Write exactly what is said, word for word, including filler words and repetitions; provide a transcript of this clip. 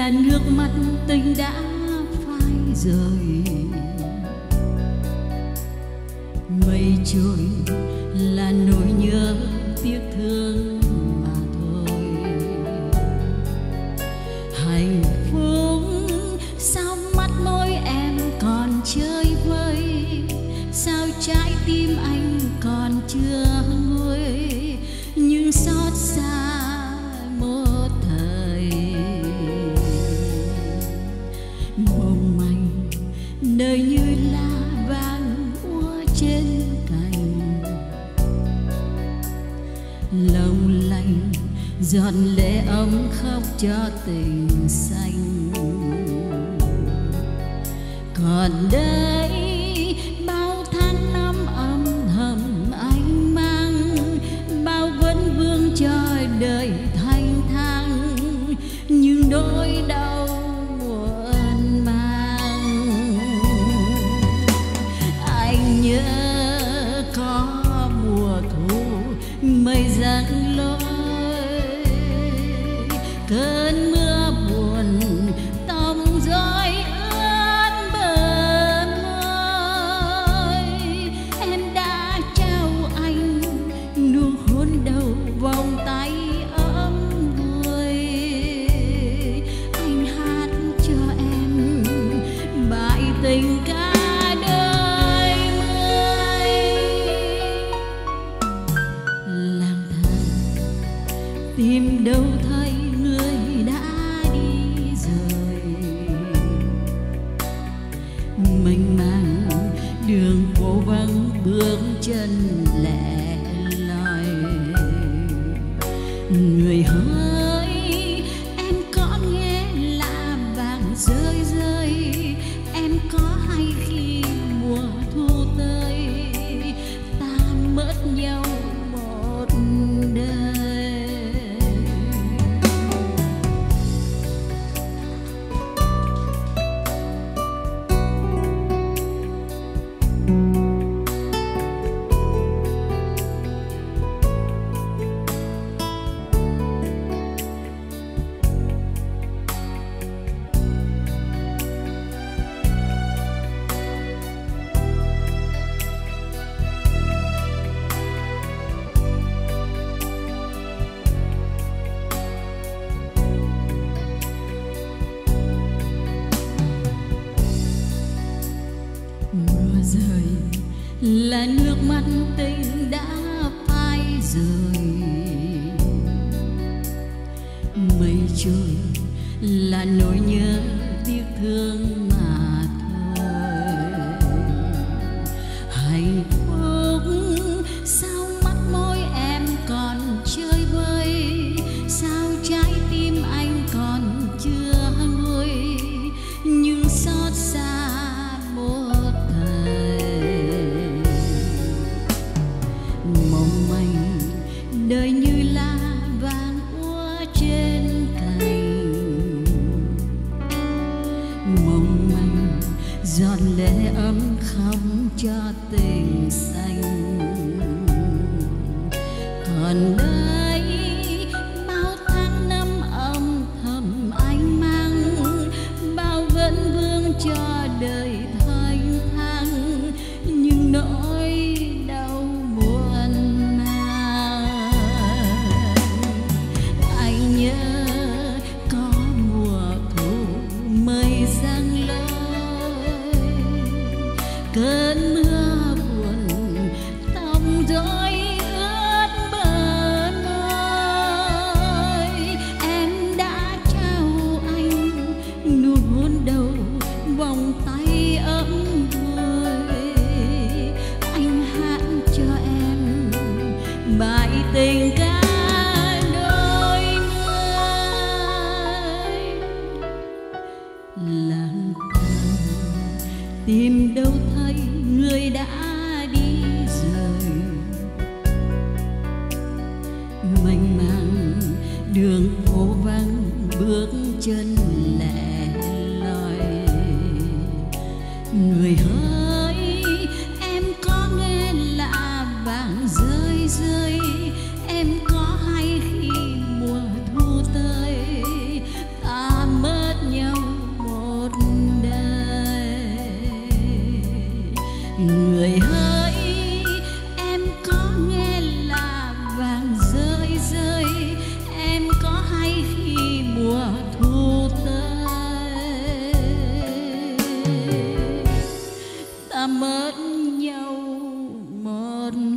là nước mắt tình đã phai rời. Mây trôi là nỗi nhớ tiếc thương mà thôi. Hạnh phúc sao mắt môi em còn chơi vơi, sao trái tim anh còn chưa nguôi, nhưng xót xa một thời. Mong manh đời như lá vàng úa trên cành, lòng lạnh giọt lệ ấm khóc cho tình xanh. Còn đây bao tháng năm âm thầm anh mang, bao vấn vương cho đời thanh thang, nhưng nỗi đau muộn màng. Anh nhớ có mùa thu mây giăng lối, cơn mưa buồn tóc rối ướt bờ môi. Em đã trao anh nụ hôn đầu vòng tay ấm vui. Anh hát cho em bài tình ca đời mươi. Lang thang tìm đâu thấy người đã đi rồi, mênh mang đường phố vắng bước chân lẻ loi. Người hỡi em có nghe lá vàng rơi rơi, em có hay khi mùa thu tới ta mất nhau một đời. Mưa rơi là nước mắt tình đã phai rời. Mây trôi là nỗi nhớ tiếc thương mà thôi. Hạnh phúc sao mắt môi em còn chơi vơi, sao trái tim anh còn chưa nguôi, nhưng xót xa một thời. Mong manh đời như lá vàng úa trên cành, mong manh giọt lệ ấm khóc cho tình xanh. Còn đây bao tháng năm âm thầm anh mang, bao vấn vương cho đời thanh thang, nhưng nỗi đau muộn màng. Anh nhớ có mùa thu mây giăng lối, cơn mưa buồn tóc rối ướt bờ môi. Em đã trao anh nụ hôn đầu vòng tay ấm vui. Anh hát cho em bài tình ca đôi mươi. Lang thang tìm đâu thấy người đã đi rồi, mênh mang đường phố vắng bước chân lẻ loi. Người hỡi em có nghe lá vàng rơi rơi, em có hay khi mùa thu tới ta mất người hỡi, em có nghe là vàng rơi rơi, em có hay khi mùa thu tới ta mất nhau một